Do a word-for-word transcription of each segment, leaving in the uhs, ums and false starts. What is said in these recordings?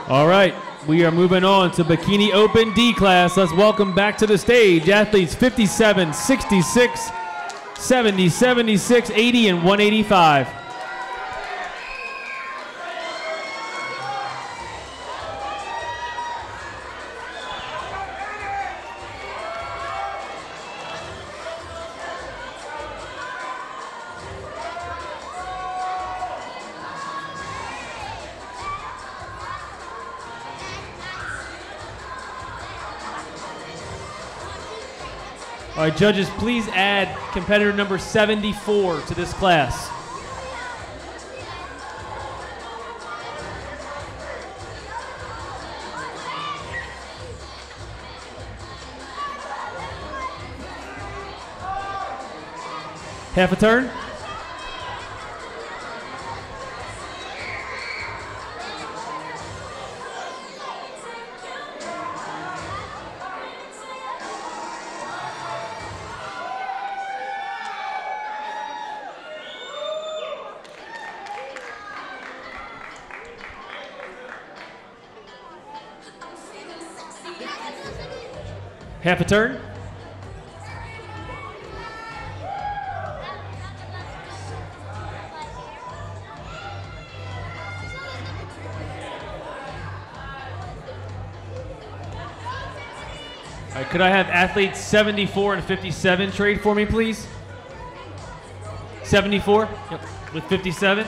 All right, we are moving on to Bikini Open D class. Let's welcome back to the stage athletes fifty-seven, sixty-six, seventy, seventy-six, eighty, and one eighty-five. All right, judges, please add competitor number seventy-four to this class. Half a turn. Half a turn. All right, could I have athletes seventy-four and fifty-seven trade for me, please? seventy-four, yep, with fifty-seven.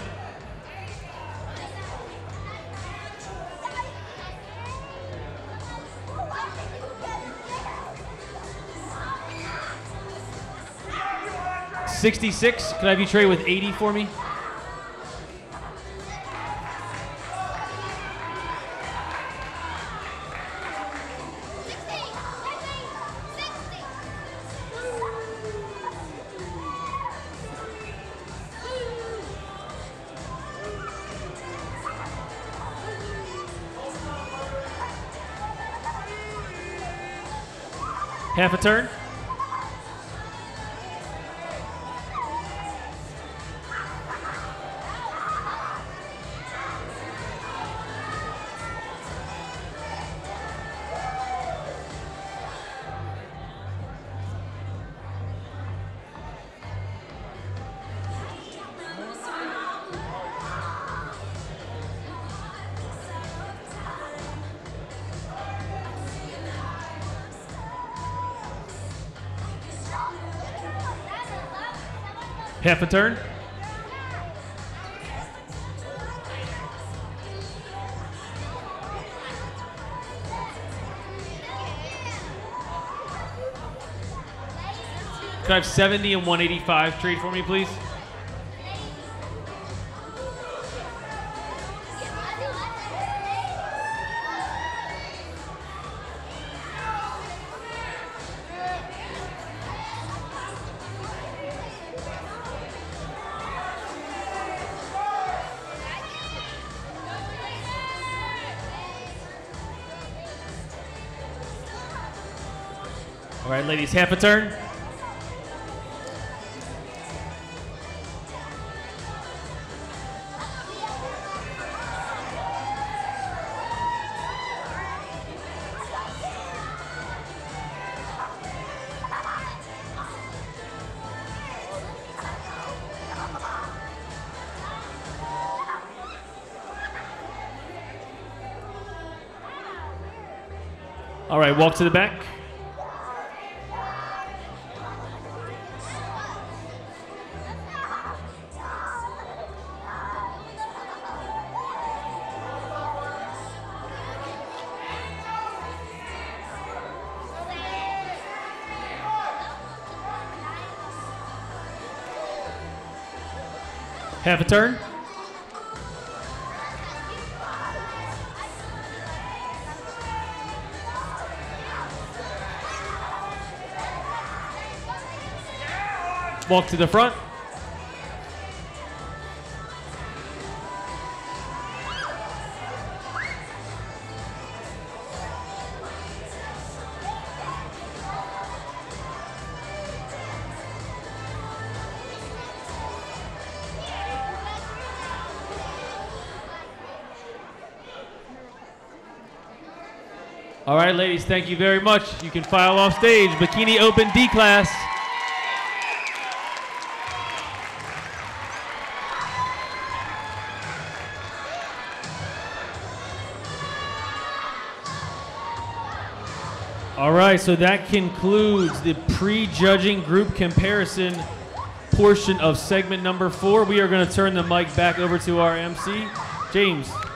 sixty-six, could I have you trade with eighty for me? Half a turn. Half a turn. Could I have seventy and one eighty-five trade for me, please? All right, ladies, half a turn. All right, walk to the back. Half a turn. Walk to the front. All right, ladies, thank you very much. You can file off stage. Bikini Open D class. All right, so that concludes the pre-judging group comparison portion of segment number four. We are going to turn the mic back over to our M C, James.